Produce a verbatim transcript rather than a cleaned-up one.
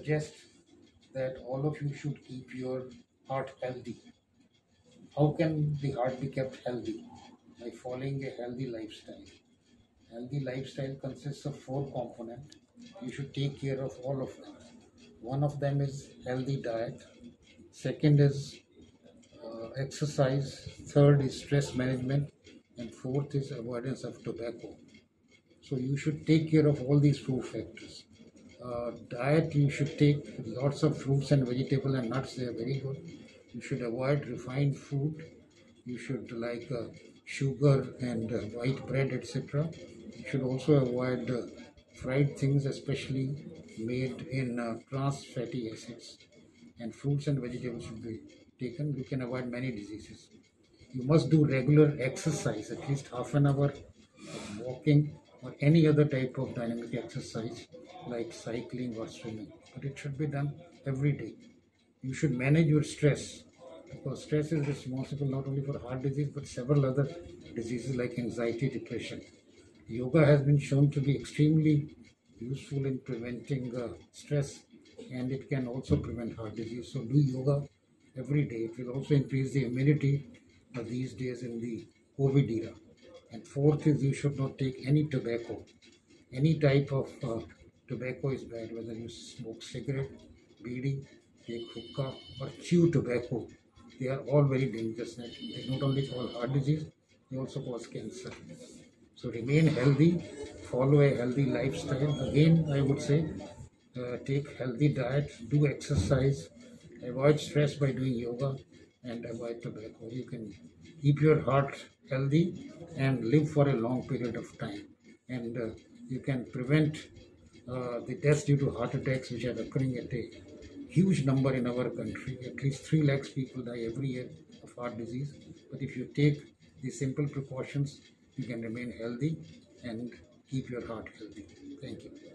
suggest that all of you should keep your heart healthy. How can the heart be kept healthy? By following a healthy lifestyle. Healthy lifestyle consists of four components. You should take care of all of them. One of them is healthy diet. Second is uh, exercise. Third is stress management. And fourth is avoidance of tobacco. So you should take care of all these four factors. Uh, diet, you should take lots of fruits and vegetables and nuts. They are very good. You should avoid refined food. You should like uh, sugar and uh, white bread, et cetera. You should also avoid uh, fried things, especially made in uh, trans fatty acids. And fruits and vegetables should be taken. You can avoid many diseases. You must do regular exercise, at least half an hour of walking or any other type of dynamic exercise like cycling or swimming. But it should be done every day. You should manage your stress because stress is responsible not only for heart disease but several other diseases like anxiety, depression. Yoga has been shown to be extremely useful in preventing uh, stress, and it can also prevent heart disease. So do yoga every day. It will also increase the immunity uh, these days in the COVID era. And fourth is you should not take any tobacco. Any type of uh, tobacco is bad, whether you smoke cigarette, bidi, take hookah or chew tobacco. They are all very dangerous. They not only cause heart disease, they also cause cancer. So remain healthy, follow a healthy lifestyle. Again, I would say uh, take healthy diet, do exercise, avoid stress by doing yoga, and avoid tobacco. You can keep your heart healthy and live for a long period of time. And uh, you can prevent uh, the deaths due to heart attacks, which are occurring at a huge number in our country. At least three lakhs people die every year of heart disease. But if you take these simple precautions, you can remain healthy and keep your heart healthy. Thank you.